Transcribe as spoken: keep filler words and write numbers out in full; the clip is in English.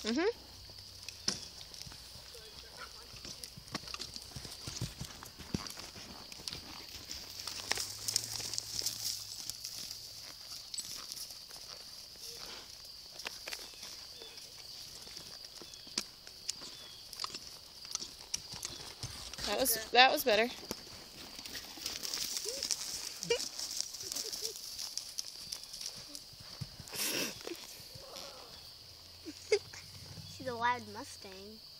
Mm-hmm. That was that was better. She's a wild Mustang.